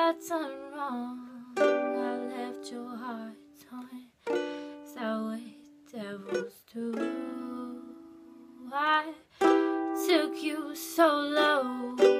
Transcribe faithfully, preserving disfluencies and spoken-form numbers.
I've done wrong. I left your heart torn. Is that what devils do? I took you so low.